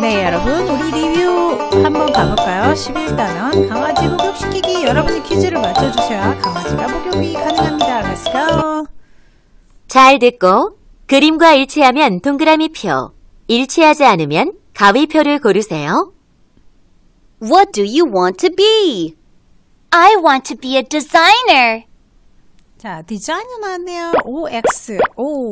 네, 여러분, 우리 리뷰 한번 가볼까요? 11단원 강아지 목욕시키기. 여러분이 퀴즈를 맞춰주셔야 강아지가 목욕이 가능합니다. Let's go! 잘 듣고 그림과 일치하면 동그라미 표, 일치하지 않으면 가위표를 고르세요. What do you want to be? I want to be a designer. 자, 디자이너 나왔네요. OX, O.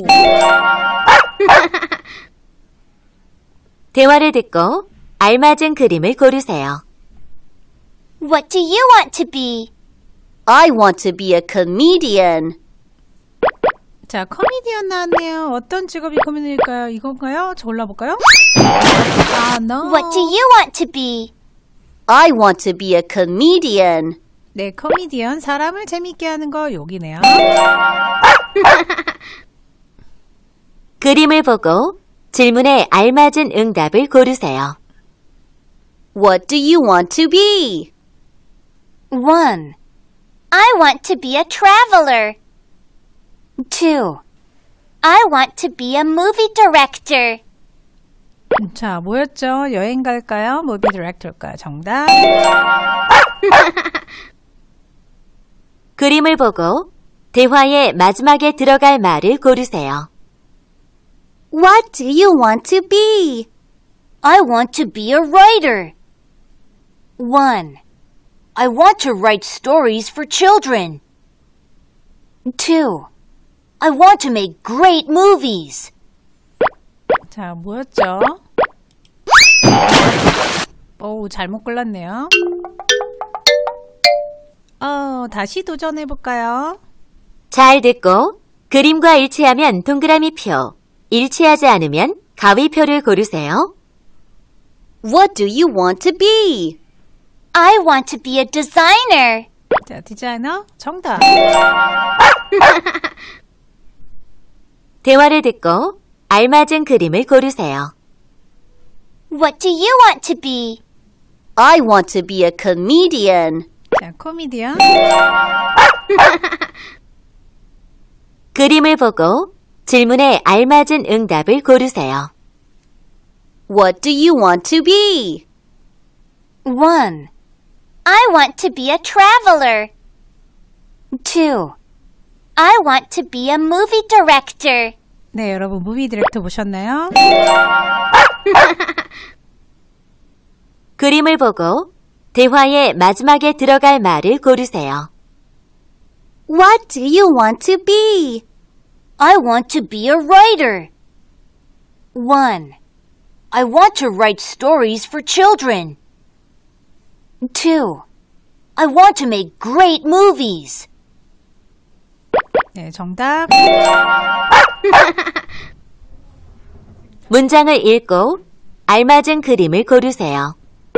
대화를 듣고 알맞은 그림을 고르세요. What do you want to be? I want to be a comedian. 자, 코미디언 나왔네요. 어떤 직업이 코미디일까요? 이건가요? 저 골라볼까요? 아, no. What do you want to be? I want to be a comedian. 네, 코미디언, 사람을 재밌게 하는 거 여기네요. 그림을 보고 질문에 알맞은 응답을 고르세요. What do you want to be? 1. I want to be a traveler. 2. I want to be a movie director. 자, 뭐였죠? 여행 갈까요? 무비 디렉터일까요? 정답. 그림을 보고 대화의 마지막에 들어갈 말을 고르세요. What do you want to be? I want to be a writer. 1. I want to write stories for children. 2. I want to make great movies. 자, 뭐였죠? 오, 잘못 골랐네요. 다시 도전해볼까요? 잘 듣고 그림과 일치하면 동그라미 표, 일치하지 않으면 가위표를 고르세요. What do you want to be? I want to be a designer. 자, 디자이너 정답. 대화를 듣고 알맞은 그림을 고르세요. What do you want to be? I want to be a comedian. 자, 코미디언. 그림을 보고 질문에 알맞은 응답을 고르세요. What do you want to be? 1. I want to be a traveler. 2. I want to be a movie director. 네, 여러분 무비 디렉터 보셨나요? 그림을 보고 대화의 마지막에 들어갈 말을 고르세요. What do you want to be? I want to be a writer. 1. I want to write stories for children. 2. I want to make great movies. 네, 정답. 문장을 읽고 알맞은 그림을 고르세요.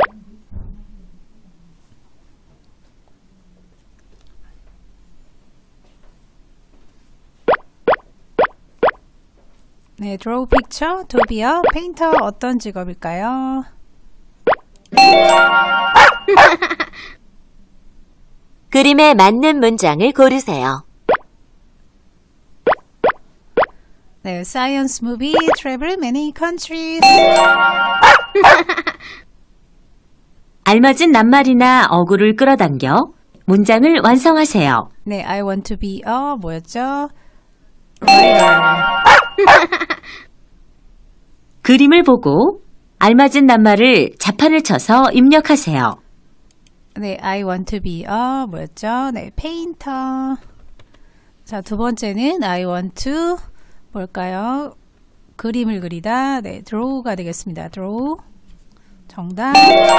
네, draw picture, to be a painter. 어떤 직업일까요? 그림에 맞는 문장을 고르세요. 네, science movie, travel many countries. 알맞은 낱말이나 어구를 끌어당겨 문장을 완성하세요. 네, I want to be a 뭐였죠? writer. 그림을 보고 알맞은 낱말을 자판을 쳐서 입력하세요. 네, I want to be a 뭐였죠? 네, painter. 자, 두 번째는 I want to 뭘까요? 그림을 그리다. 네, draw가 되겠습니다. draw. 정답.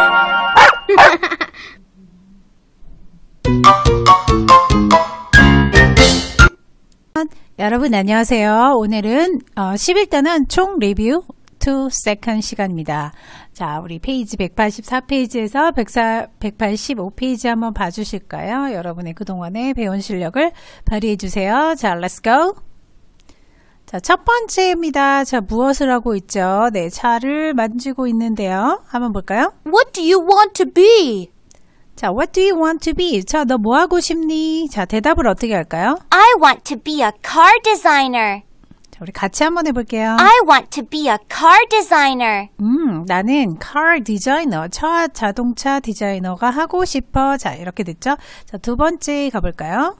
여러분 안녕하세요. 오늘은 11단원 총 리뷰 2 second 시간입니다. 자, 우리 페이지 184페이지에서 185페이지 한번 봐주실까요? 여러분의 그동안의 배운 실력을 발휘해 주세요. 자, let's go. 자, 첫 번째입니다. 자, 무엇을 하고 있죠? 네, 차를 만지고 있는데요. 한번 볼까요? What do you want to be? 자, what do you want to be? 자, 너 뭐 하고 싶니? 자, 대답을 어떻게 할까요? I want to be a car designer. 자, 우리 같이 한번 해볼게요. I want to be a car designer. 나는 car 디자이너, 자동차 디자이너가 하고 싶어. 자, 이렇게 됐죠? 자, 두 번째 가볼까요?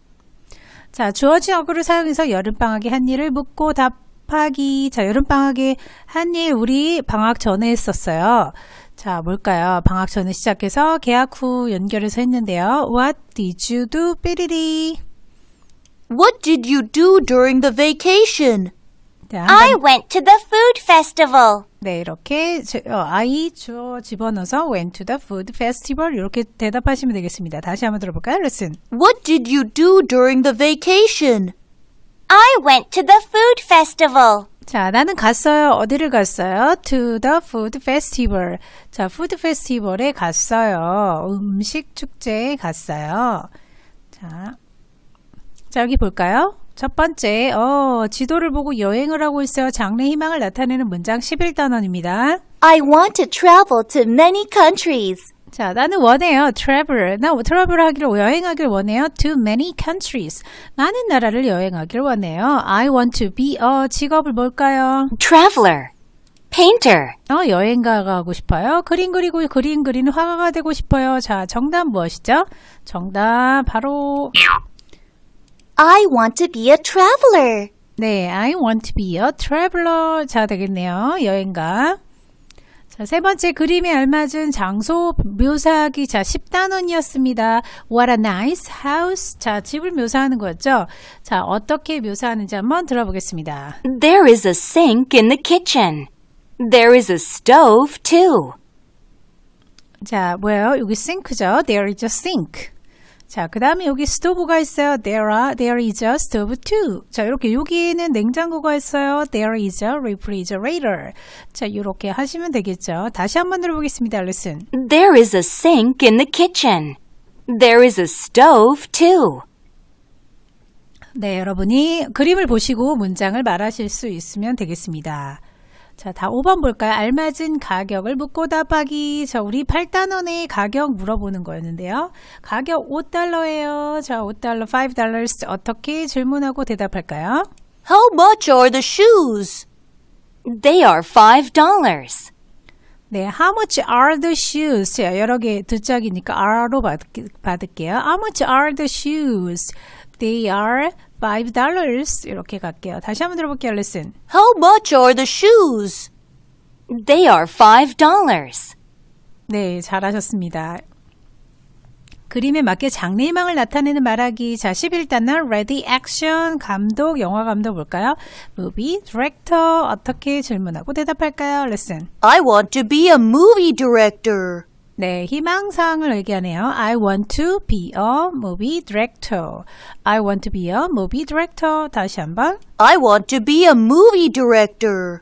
자, 주어진 어구를 사용해서 여름방학에 한 일을 묻고 답하기. 자, 여름방학에 한 일 우리 방학 전에 했었어요. 자, 뭘까요? 방학 전에 시작해서 개학 후 연결해서 했는데요. What did you do? 삐리리. What did you do during the vacation? 자, I went to the food festival. 네, 이렇게 I 주어 집어넣어서 went to the food festival 이렇게 대답하시면 되겠습니다. 다시 한번 들어볼까요? Listen. What did you do during the vacation? I went to the food festival. 자, 나는 갔어요. 어디를 갔어요? To the food festival. 자, food festival에 갔어요. 음식 축제에 갔어요. 자, 여기 볼까요? 첫 번째, 지도를 보고 여행을 하고 있어요. 장래 희망을 나타내는 문장 11단원입니다. I want to travel to many countries. 자, 나는 원해요. travel. 나 travel 하기를, 여행하기를 원해요. To many countries. 많은 나라를 여행하기를 원해요. I want to be 직업을 뭘까요? Traveler. Painter. 여행가가 하고 싶어요. 그림 그리고 그림 그리는 화가가 되고 싶어요. 자, 정답 무엇이죠? 정답 바로 I want to be a traveler. 네, I want to be a traveler. 자, 되겠네요. 여행가. 자, 세 번째 그림에 알맞은 장소 묘사하기. 자, 10단원이었습니다. What a nice house. 자, 집을 묘사하는 거였죠. 자, 어떻게 묘사하는지 한번 들어보겠습니다. There is a sink in the kitchen. There is a stove too. 자, 뭐예요? 여기 싱크죠. There is a sink. 자, 그 다음에 여기 스토브가 있어요. There is a stove too. 자, 이렇게 여기에는 냉장고가 있어요. There is a refrigerator. 자, 이렇게 하시면 되겠죠. 다시 한번 들어보겠습니다. Listen. There is a sink in the kitchen. There is a stove too. 네, 여러분이 그림을 보시고 문장을 말하실 수 있으면 되겠습니다. 자, 다 5번 볼까요? 알맞은 가격을 묻고 답하기. 자, 우리 8단원의 가격 물어보는 거였는데요. 가격 $5예요. 자, $5, $5 어떻게 질문하고 대답할까요? How much are the shoes? They are $5. 네, how much are the shoes? 자, 여러 개 듣짝이니까 R로 받을게요. How much are the shoes? They are $5. 이렇게 갈게요. 다시 한번 들어볼게요. Listen. How much are the shoes? They are $5. 네, 잘하셨습니다. 그림에 맞게 장래희망을 나타내는 말하기. 자, 11단원 Ready Action. 감독, 영화 감독 볼까요? Movie Director. 어떻게 질문하고 대답할까요? Listen. I want to be a movie director. 네, 희망사항을 얘기하네요. I want to be a movie director. I want to be a movie director. 다시 한번. I want to be a movie director.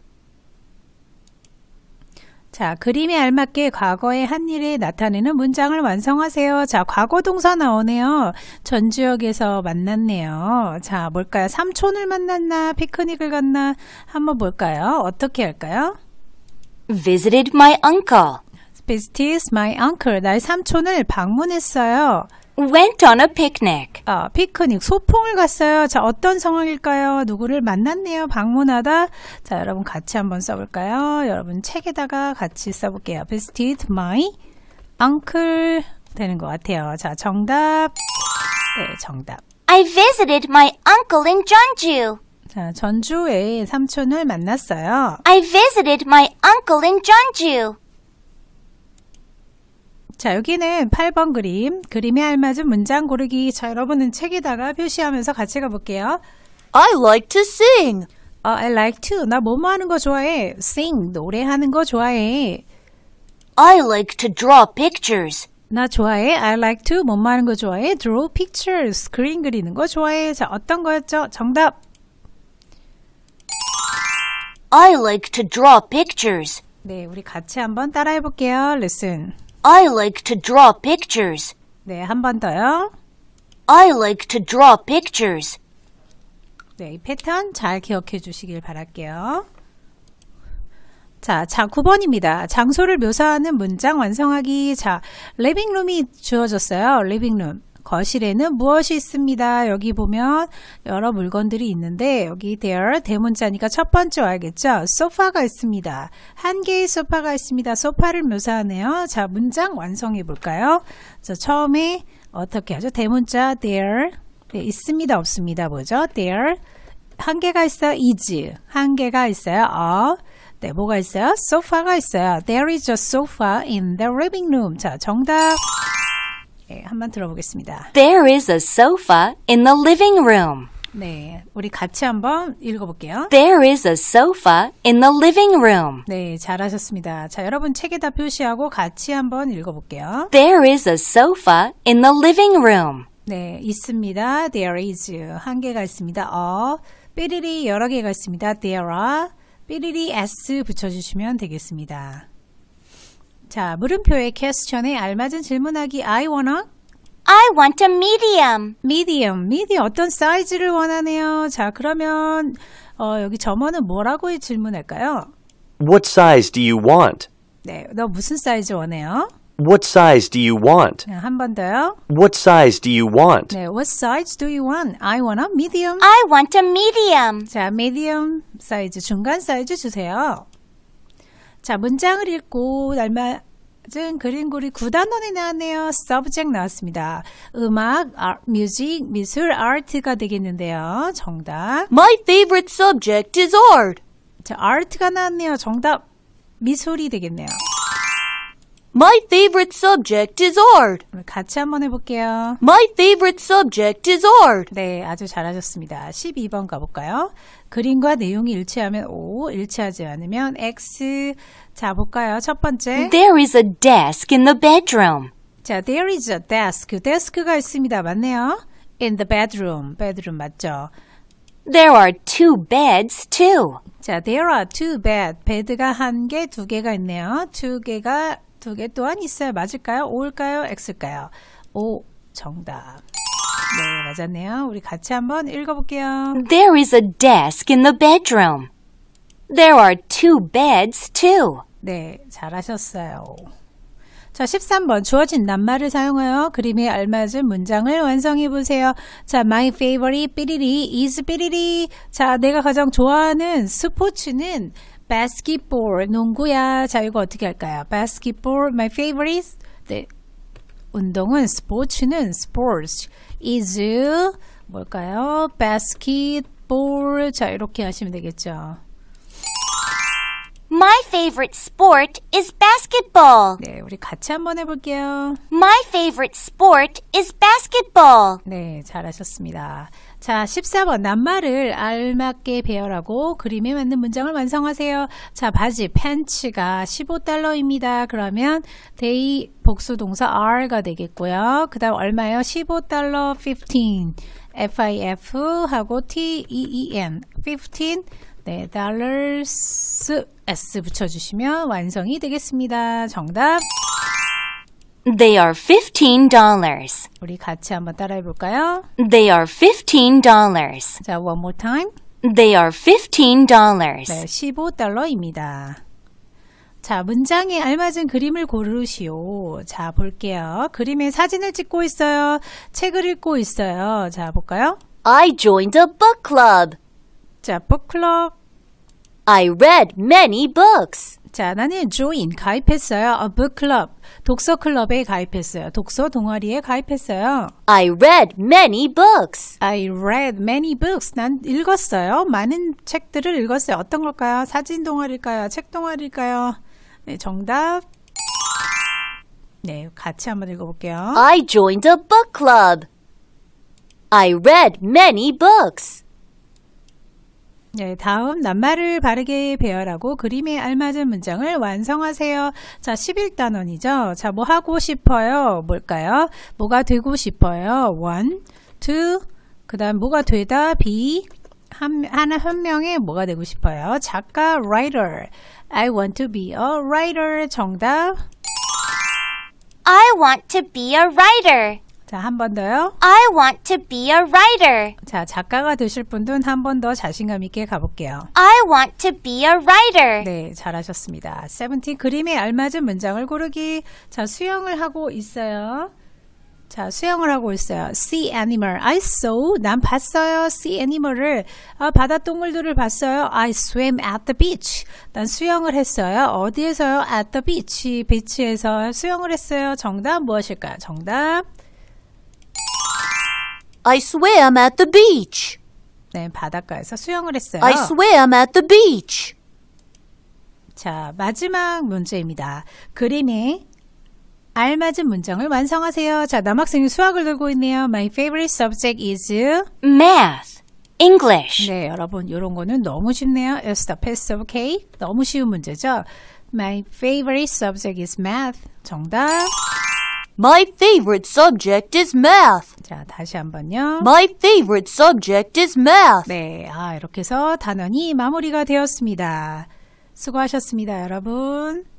자, 그림에 알맞게 과거의 한 일에 나타내는 문장을 완성하세요. 자, 과거 동사 나오네요. 전주역에서 만났네요. 자, 뭘까요? 삼촌을 만났나? 피크닉을 갔나? 한번 볼까요? 어떻게 할까요? Visited my uncle. Visited my uncle. 나의 삼촌을 방문했어요. Went on a picnic. 피크닉, 소풍을 갔어요. 자, 어떤 상황일까요? 누구를 만났네요. 방문하다. 자, 여러분 같이 한번 써볼까요? 여러분 책에다가 같이 써볼게요. Visited my uncle 되는 것 같아요. 자, 정답. 네, 정답. I visited my uncle in Jeonju. 자, 전주에 삼촌을 만났어요. I visited my uncle in Jeonju. 자, 여기는 8번 그림. 그림에 알맞은 문장 고르기. 자, 여러분은 책에다가 표시하면서 같이 가볼게요. I like to sing. I like to. 나 뭐뭐 하는 거 좋아해. Sing. 노래하는 거 좋아해. I like to draw pictures. 나 좋아해. I like to. 뭐뭐 하는 거 좋아해. Draw pictures. 그림 그리는 거 좋아해. 자, 어떤 거였죠? 정답. I like to draw pictures. 네, 우리 같이 한번 따라해 볼게요. Listen. I like to draw pictures. 네, 한 번 더요. I like to draw pictures. 네, 이 패턴 잘 기억해 주시길 바랄게요. 자, 9번입니다. 장소를 묘사하는 문장 완성하기. 자, 리빙룸이 주어졌어요. 리빙룸. 거실에는 무엇이 있습니다. 여기 보면 여러 물건들이 있는데 여기 there 대문자니까 첫 번째 와야겠죠. 소파가 있습니다. 한 개의 소파가 있습니다. 소파를 묘사하네요. 자, 문장 완성해 볼까요? 자, 처음에 어떻게 하죠? 대문자 there 네, 있습니다. 없습니다. 뭐죠? there 한 개가 있어요. is 한 개가 있어요. 네, 뭐가 있어요? 소파가 있어요. There is a sofa in the living room. 자, 정답. 네, 한번 들어보겠습니다. There is a sofa in the living room. 네, 우리 같이 한번 읽어볼게요. There is a sofa in the living room. 네, 잘하셨습니다. 자, 여러분 책에다 표시하고 같이 한번 읽어볼게요. There is a sofa in the living room. 네, 있습니다. There is 한 개가 있습니다. 삐리리 여러 개가 있습니다. There are 삐리리 s 붙여주시면 되겠습니다. 자, 물음표의 퀘스천에 알맞은 질문하기 I want a medium. medium 어떤 사이즈를 원하네요. 자, 그러면 여기 점원은 뭐라고 질문할까요? What size do you want? 네, 너 무슨 사이즈 원해요? What size do you want? 한 번 더요. What size do you want? 네, what size do you want? I want a medium. I want a medium. 자, medium 사이즈, 중간 사이즈 주세요. 자, 문장을 읽고 알맞은 그림고리 9단원이 나왔네요. subject 나왔습니다. 음악, music, 미술, art가 되겠는데요. 정답. My favorite subject is art. 자, art가 나왔네요. 정답. 미술이 되겠네요. My favorite subject is art. 우리 같이 한번 해볼게요. My favorite subject is art. 네, 아주 잘하셨습니다. 12번 가볼까요? 그림과 내용이 일치하면 O, 일치하지 않으면 X. 자, 볼까요? 첫 번째. There is a desk in the bedroom. 자, there is a desk. 데스크가 있습니다. 맞네요. In the bedroom. bedroom 맞죠? There are two beds too. 자, there are two bed. 베드가 한 개, 두 개가 있네요. 두 개 또한 있어요. 맞을까요? O일까요? X일까요? O. 정답. 네, 맞았네요. 우리 같이 한번 읽어볼게요. There is a desk in the bedroom. There are two beds too. 네, 잘하셨어요. 자, 13번 주어진 낱말을 사용하여 그림에 알맞은 문장을 완성해 보세요. 자, my favorite 삐리리 is 삐리리. 자, 내가 가장 좋아하는 스포츠는 basketball, 농구야. 자, 이거 어떻게 할까요? basketball, my favorite. 네, 운동은 스포츠는 sports is 뭘까요? basketball. 자, 이렇게 하시면 되겠죠. My favorite sport is basketball. 네, 우리 같이 한번 해볼게요. My favorite sport is basketball. 네, 잘하셨습니다. 자, 14번 낱말을 알맞게 배열하고 그림에 맞는 문장을 완성하세요. 자, 바지 팬츠가 $15입니다. 그러면 they 복수 동사 are가 되겠고요. 그 다음 얼마예요? $15, 15, FIF 하고 TEEN, 15. 네, dollars S 붙여주시면 완성이 되겠습니다. 정답. They are $15. 우리 같이 한번 따라해 볼까요? They are $15. 자, one more time. They are $15. 네, $15입니다. 자, 문장에 알맞은 그림을 고르시오. 자, 볼게요. 그림에 사진을 찍고 있어요. 책을 읽고 있어요. 자, 볼까요? I joined a book club. 자, 북클럽. I read many books. 자, 나는 join, 가입했어요. A book club, 독서 클럽에 가입했어요. 독서 동아리에 가입했어요. I read many books. I read many books. 난 읽었어요. 많은 책들을 읽었어요. 어떤 걸까요? 사진 동아리일까요? 책 동아리일까요? 네, 정답. 네, 같이 한번 읽어볼게요. I joined a book club. I read many books. 네, 다음 낱말을 바르게 배열하고 그림에 알맞은 문장을 완성하세요. 자, 11단원이죠. 자, 뭐 하고 싶어요? 뭘까요? 뭐가 되고 싶어요? one, two, 그 다음 뭐가 되다? be, 한 명에 뭐가 되고 싶어요? 작가, writer. I want to be a writer. 정답. I want to be a writer. 자, 한 번 더요. I want to be a writer. 자, 작가가 되실 분들은 한 번 더 자신감 있게 가볼게요. I want to be a writer. 네, 잘하셨습니다. 17 그림에 알맞은 문장을 고르기. 자, 수영을 하고 있어요. 자, 수영을 하고 있어요. See animal. I saw. 난 봤어요. See animal을. 바다 동물들을 봤어요. I swam at the beach. 난 수영을 했어요. 어디에서요? At the beach. 비치에서 수영을 했어요. 정답 무엇일까요? 정답. I swam at the beach. 네, 바닷가에서 수영을 했어요. I swam at the beach. 자, 마지막 문제입니다. 그림에 알맞은 문장을 완성하세요. 자, 남학생이 수학을 들고 있네요. My favorite subject is Math. English. 네, 여러분 이런 거는 너무 쉽네요. It's the piece of cake. 너무 쉬운 문제죠. My favorite subject is math. 정답. My favorite subject is math. 자, 다시 한번요. My favorite subject is math. 네, 이렇게 해서 단원이 마무리가 되었습니다. 수고하셨습니다, 여러분.